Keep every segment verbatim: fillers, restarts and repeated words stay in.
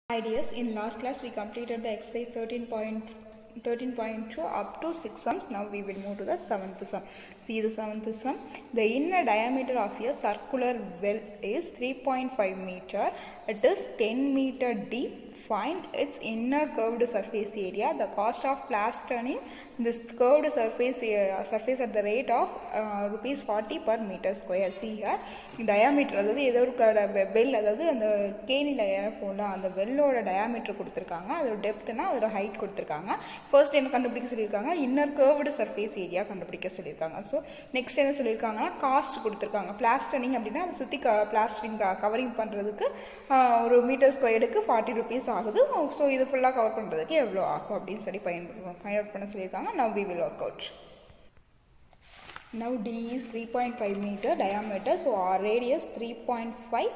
Ideas. In last class we completed the exercise thirteen point two up to six sums. Now we will move to the seventh sum. See the seventh sum. The inner diameter of a circular well is three point five meter. It is ten meter deep. Find its inner curved surface area. The cost of plastering this curved surface uh, surface at the rate of uh, rupees forty per meter square. See here diameter அதாவது ஏதோ ஒரு well அதாவது அந்த கேணியில் ஏற போகலாம் அந்த வெல்லோட diameter கொடுத்துருக்காங்க, அதோட டெப்த்னா அதோட ஹைட் கொடுத்துருக்காங்க. ஃபர்ஸ்ட் என்ன கண்டுபிடிக்க சொல்லியிருக்காங்க, இன்னர் கர்வ்டு சர்ஃபேஸ் ஏரியா கண்டுபிடிக்க சொல்லியிருக்காங்க. ஸோ நெக்ஸ்ட் என்ன சொல்லியிருக்காங்கன்னா காஸ்ட் கொடுத்துருக்காங்க. பிளாஸ்டரிங் அப்படின்னா அதை சுற்றி க பிளாஸ்டரிங் கவரிங் பண்ணுறதுக்கு ஒரு மீட்டர் ஸ்கொயருக்கு ஃபார்ட்டி ருபீஸ் ஆகுது. ஸோ இது ஃபுல்லாக கவர் பண்ணுறதுக்கு எவ்வளோ ஆகும் அப்படின்னு சொல்லி பயன்படுத்துவோம் ஃபைண்ட் அவுட் பண்ண சொல்லியிருக்காங்க. Now we will work out. Now D is three point five meter diameter, so our radius three point five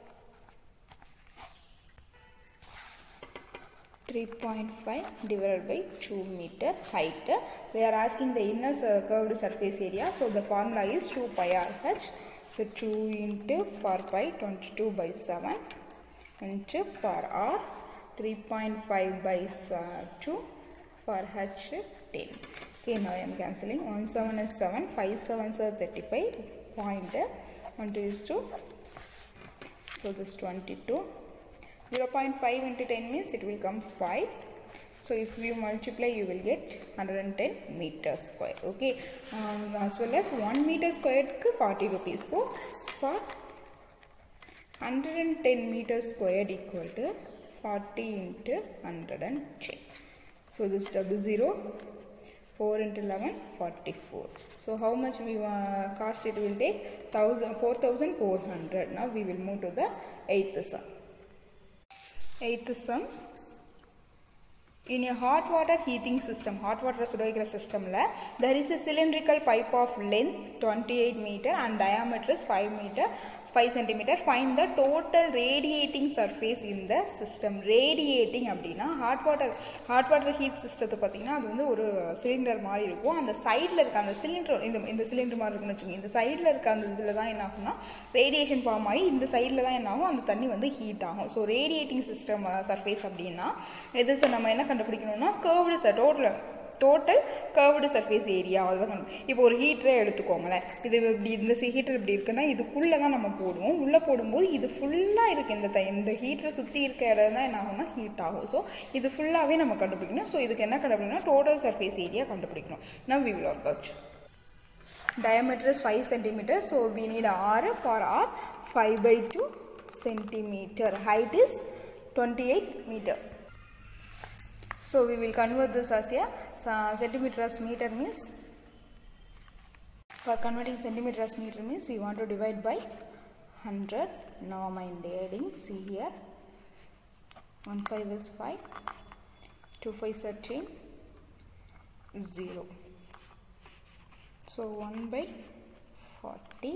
three point five divided by two meter height. They are asking the inner curved surface area, so the formula is two pi r h. So two into four pi twenty-two by seven into for r three point five by two for h ten. Okay, now I am cancelling. one seven is seven, five sevens are thirty-five, point one two is two, so this twenty-two. zero point five into ten means it will come five. So if you multiply you will get one hundred ten meters square. Okay, um, as well as one meter square ku forty rupees. So for one hundred ten meters squared equal to forty into one hundred ten. So this double zero, four into eleven, forty-four. So how much we uh, cost it will take? four thousand four hundred. Now we will move to the eighth sum. Eighth sum. In a hot water heating system, hot water sudaikira system la, there is a cylindrical pipe of length twenty-eight meter and diameter is five meter, five centimeter. Find the total radiating surface in the system. Radiating அப்படினா hot water hot water heat system பார்த்தீங்கன்னா அது வந்து ஒரு cylinder மாதிரி இருக்கும். அந்த சைடில் இருக்க அந்த சிலிண்டர் இந்த இந்த சிலிண்டர் மாதிரி இருக்குன்னு வச்சுக்கோங்க. இந்த சைடில் இருக்க அந்த இதில் தான் என்ன ஆகும்னா ரேடியேஷன் ஃபார்ம் ஆகி இந்த சைடில் தான் என்ன ஆகும், அந்த தண்ணி வந்து ஹீட் ஆகும். ஸோ ரேடியேட்டிங் சிஸ்டம் சர்ஃபேஸ் அப்படின்னா எது நம்ம என்ன கண்டுபிடிக்கணும்னா curved total total curved surface area அவ்வளோதான். இப்போ ஒரு ஹீட்டரை எடுத்துக்கோங்களேன். இது இப்படி இந்த ஹீட்டர் இப்படி இருக்குன்னா இதுக்குள்ளே தான் நம்ம போடுவோம். உள்ளே போடும்போது இது ஃபுல்லாக இருக்குது. இந்த இந்த ஹீட்டரை சுற்றி இருக்க இடம் தான் என்ன ஆகும்னா ஹீட் ஆகும். ஸோ இது ஃபுல்லாகவே நம்ம கண்டுபிடிக்கணும். ஸோ இதுக்கு என்ன கண்டுபிடிக்கணும், டோட்டல் சர்ஃபேஸ் ஏரியா கண்டுபிடிக்கணும். Now we will work out. Diameter is five centimeter. So we need R for R five by two centimeter. Height is twenty-eight meter. So we will convert this as a uh, centimeter as meter means, for converting centimeter as meter means we want to divide by one hundred. Now I am dividing. See here, one five is five, two five is thirteen, zero. So one by forty.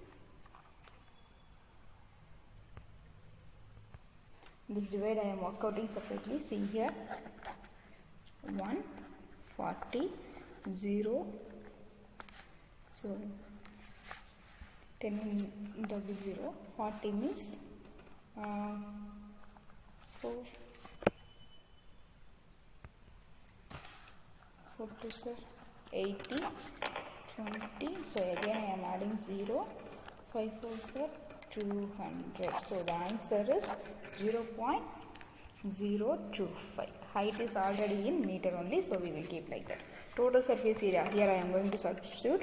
This divide I am work outing separately. See here, one forty, zero. So ten double zero, forty means uh, four, four two sir, eighty, twenty. So again I am adding zero, five four sir, two hundred. So the answer is zero point zero two five. Height is already in meter only, so we will keep like that. Total surface area, here I am going to substitute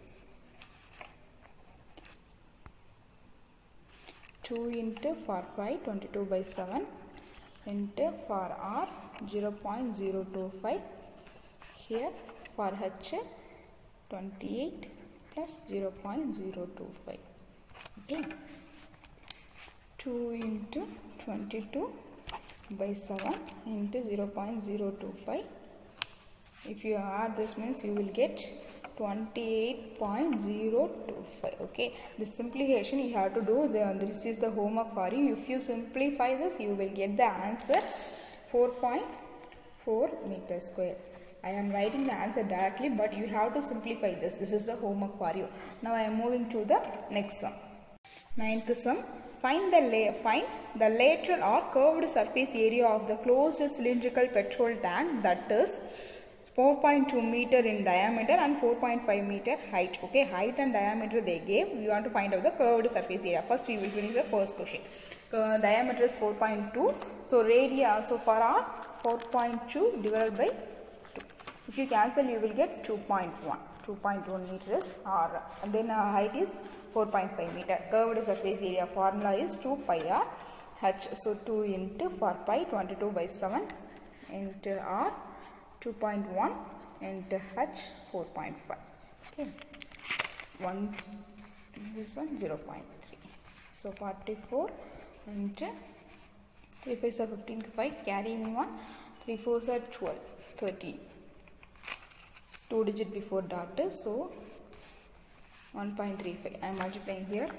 two into four pi twenty-two by seven into for R zero point zero two five. Here for H twenty-eight plus zero point zero two five. Okay, two into twenty-two by seven into zero point zero two five. If you add this means you will get twenty-eight point zero two five. Okay, this simplification you have to do. The, this is the homework for you. If you simplify this you will get the answer four point four meter square. I am writing the answer directly, but you have to simplify this. This is the homework for you. Now I am moving to the next sum. Ninth sum. find the la find the lateral or curved surface area of the closed cylindrical petrol tank that is four point two meter in diameter and four point five meter height. Okay, height and diameter they gave. We want to find out the curved surface area. First we will finish the first question. Uh, diameter is four point two. So radius, so for R, four point two divided by two. If you cancel, you will get two point one. two point one meter is R. And then uh, height is four point five meter. Curved surface area formula is two pi R H. So two into four pi, twenty-two by seven into R, two point one into H, four point five. Okay, one, this one zero point three. So forty-four into three fives are fifteen, five, carrying one, three fours are twelve, thirty. two digit before dot, so one point three five. I am multiplying here.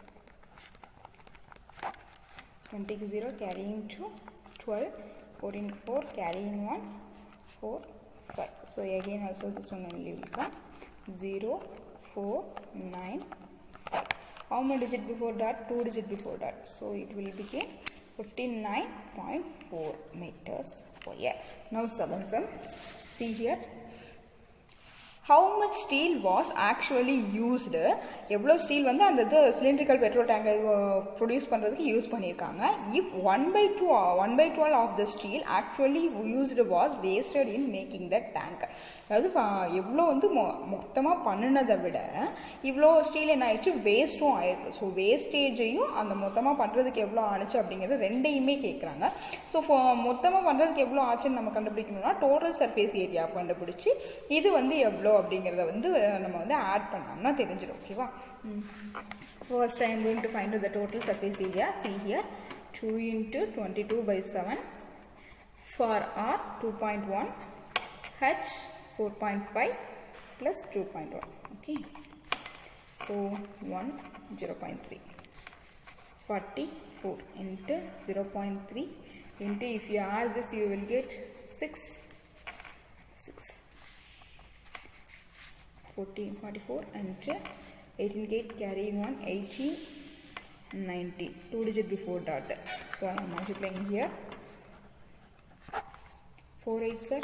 twenty zero, carrying two, twelve, fourteen four, carrying one, four, five. So again also this one only will come zero, four, nine, five. How many digit before dot? two digit before dot. So it will become fifty-nine point four meters square. Now seven sum. See here. How much steel was actually used? எவ்வளோ steel வந்து அந்த இது cylindrical petrol டேங்கை produce பண்ணுறதுக்கு use பண்ணியிருக்காங்க. If one by two one by twelve of the steel actually used was wasted in making the tank. அதாவது எவ்வளோ வந்து மொ மொத்தமாக பண்ணினதை விட இவ்வளோ ஸ்டீல் என்ன ஆயிடுச்சு, வேஸ்ட்டும் ஆயிருக்கு. ஸோ வேஸ்டேஜையும் அந்த மொத்தமாக பண்ணுறதுக்கு எவ்வளோ ஆணுச்சு அப்படிங்கிறது ரெண்டையுமே கேட்குறாங்க. ஸோ மொத்தமாக பண்ணுறதுக்கு எவ்வளோ ஆச்சுன்னு நம்ம கண்டுபிடிக்கணும்னா டோட்டல் சர்ஃபேஸ் ஏரியா கண்டுபிடிச்சி இது வந்து எவ்வளோ அப்படிங்கிறத வந்து நம்ம வந்து ஆட் பண்ணோம்னா தெரிஞ்சிடும். ஓகேவா? First I am going to find the total surface area. See here two into twenty-two by seven for R two point one, H four point five plus two point one. Okay, so one, zero point three, forty-four into zero point three into, if you add this you will get six, six, fourteen, forty-four and eighteen gate carrying one, eighteen, nineteen, two digit before dot. So I am multiplying here. four eights are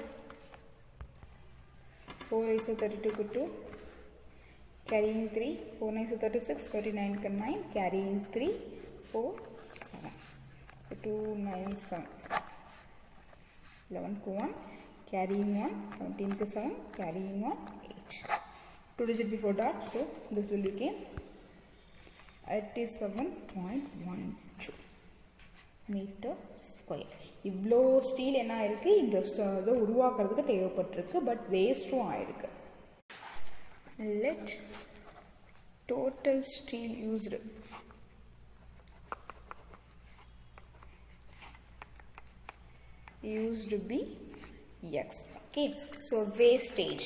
four eights are thirty-two to two, carrying three, four nines are thirty-six, thirty-nine to nine, carrying three, four, seven. So two nine seven, eleven to one, carrying one, seventeen to seven, carrying one, eight. two digit before dot, so this will become eighty-seven point one two meter square. இவ்வளோ steel என்ன ஆயிருக்கு, இந்த இதை உருவாக்குறதுக்கு தேவைப்பட்டிருக்கு, but வேஸ்ட்டும் ஆயிருக்கு. Let total steel used used be X. Okay, so wastage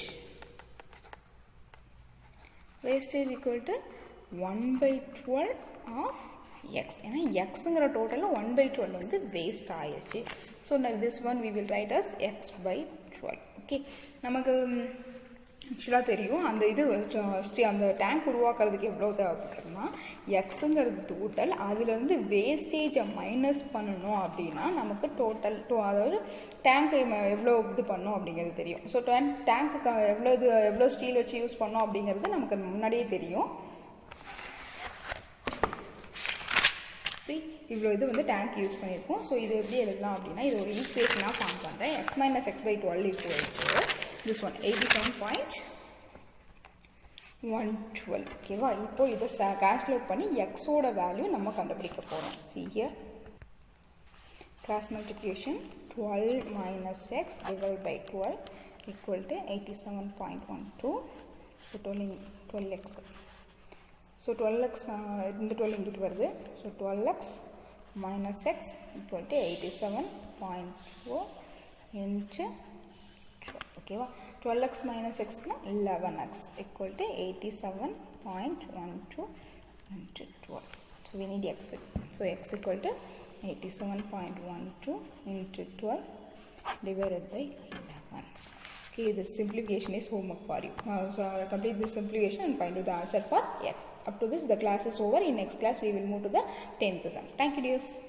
wastage equal to one by twelve of X. ஏன்னா Xங்கிற டோட்டலில் one by twelve வந்து வேஸ்ட் ஆயிடுச்சு. So this one we will write as X by twelve. Okay, நமக்கு ஆக்சுவலாக தெரியும் அந்த இது அந்த டேங்க் உருவாக்குறதுக்கு எவ்வளோ தேவைப்படுறதுன்னா எக்ஸுங்கிறது டோட்டல், அதுலேருந்து வேஸ்டேஜை மைனஸ் பண்ணணும் அப்படின்னா நமக்கு டோட்டல் டோ அதாவது டேங்க்கு எவ்வளோ இது பண்ணோம் அப்படிங்கிறது தெரியும். ஸோ டேங்க் டேங்க்கு எவ்வளோ இது எவ்வளோ ஸ்டீல் வச்சு யூஸ் பண்ணோம் அப்படிங்கிறது நமக்கு முன்னாடியே தெரியும். சரி, இவ்வளோ இது வந்து டேங்க் யூஸ் பண்ணியிருக்கோம். ஸோ இது எப்படி எழுதலாம் அப்படின்னா இது ஒரு ஈக்குவேஷனாக ஃபார்ம் பண்ணுறேன். X minus X by twelve equal this one eighty-seven point one two. ஓகேவா? இப்போ இதை கால்குலேட் பண்ணி எக்ஸோட வேல்யூ நம்ம கண்டுபிடிக்க போகிறோம். see here, cross multiplication twelve minus x divided by twelve equal to eighty-seven point one two. so twelve x, so twelve x இந்த twelve இங்கிட்டு வருது. so twelve x minus x equal to eighty-seven point four into ஓகேவா? twelve x minus x na eleven x equal to eighty-seven point one two into twelve. So we need x. So x equal to eighty-seven point one two into twelve divided by eleven. Okay, this simplification is homework for you. Uh, so complete this simplification and find out the answer for x. Up to this, the class is over. In next class, we will move to the tenth sum. Thank you, dears.